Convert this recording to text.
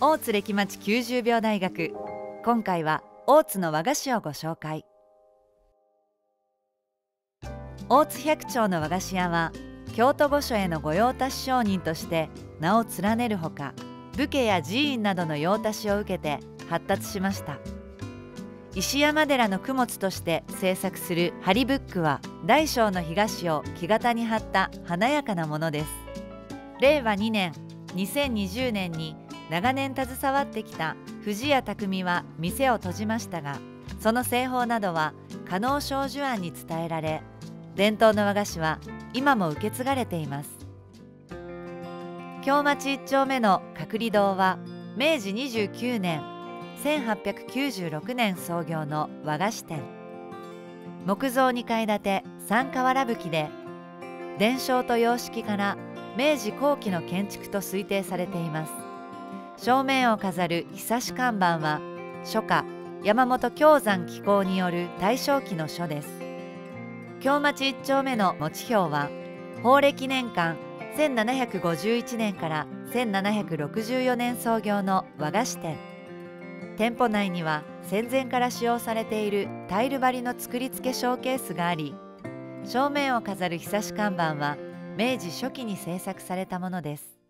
大津歴町90秒大学。今回は大津の和菓子をご紹介。大津百丁の和菓子屋は京都御所への御用達商人として名を連ねるほか、武家や寺院などの用達を受けて発達しました。石山寺の供物として制作する針ブックは大小の干菓子を木型に貼った華やかなものです。令和2年2020年に長年携わってきた藤屋匠は店を閉じましたが、その製法などは加納正寿庵に伝えられ、伝統の和菓子は今も受け継がれています。京町1丁目の角利堂は明治29年1896年創業の和菓子店。木造2階建て三瓦葺きで、伝承と様式から明治後期の建築と推定されています。正面を飾るひさし看板は書家山本京山紀行による大正期の書です。京町1丁目の餅表は宝暦年間1751年から1764年創業の和菓子店。店舗内には戦前から使用されているタイル張りの作り付けショーケースがあり、正面を飾るひさし看板は明治初期に制作されたものです。